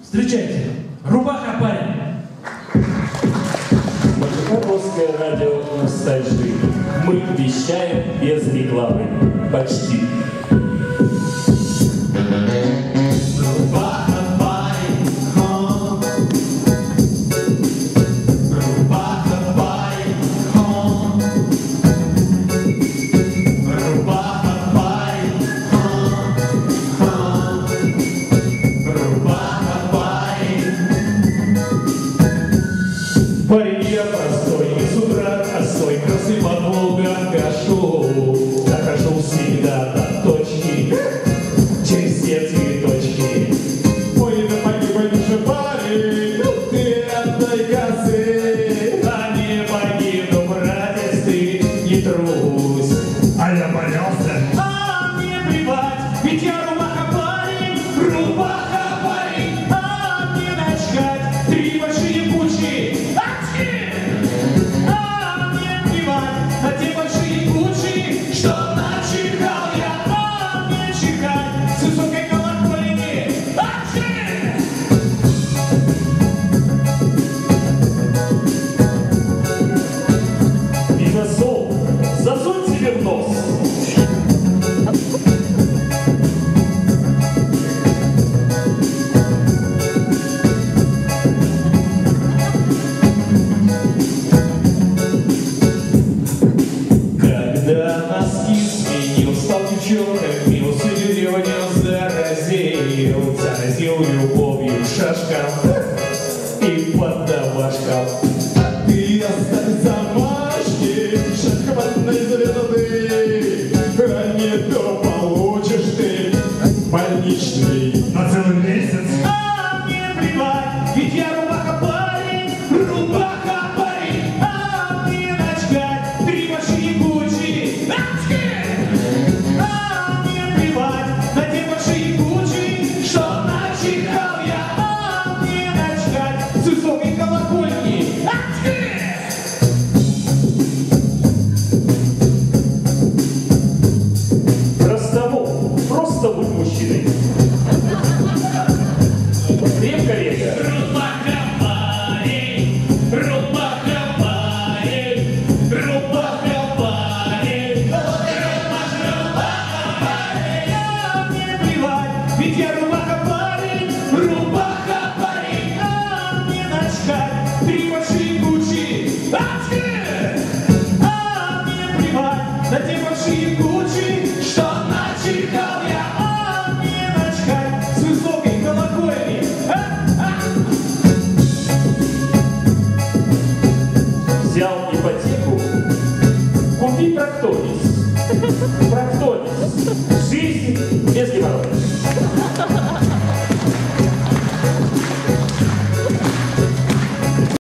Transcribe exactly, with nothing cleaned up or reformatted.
Встречайте, рубаха парень. Монте-Карловское радио «Ностальжи». Мы вещаем без рекламы. Почти. Парень я простой, и с утра косой, красы по Волгам гашу. Дохожу всегда до точки, через все цветочки. Ой, да погибай же, парень, ты отдай косы. А не погибну, братец, ты не трусь. А я боялся. А мне плевать, ведь я рубаха парень, рубаха парень. А мне начхать, три большие кучи. А мне плевать на те большие кучи, что начихал я, а мне чихать с высокой колокольни. И засол, засунь себе в нос. Когда носки сменил, стал девчонками, усы деревню заразил, заразил любовью шашкам и подавашкам. А ты оставь замашки, шахматной звезды, а не то получишь ты больничный на целый месяц. А мне плевать, ведь я рубаха парень, рубаха парень, а мне начхать три большие кучи. А мне плевать на те большие кучи, что начихал я, а мне начхать с высокой колокольни. Простому, просто будь мужчиной. Крепко-крепко. Рубаха парень, рубаха парень, рубаха парень, рубаха парень. А мне плевать, ведь я рубаха парень, рубаха парень. А мне начхать три большие кучи. А мне плевать на те большие кучи, что начихал я, а мне начхать с высокой колокольни. Взял ипотеку, купи Проктонис. Проктонис. Жизнь без геморроя.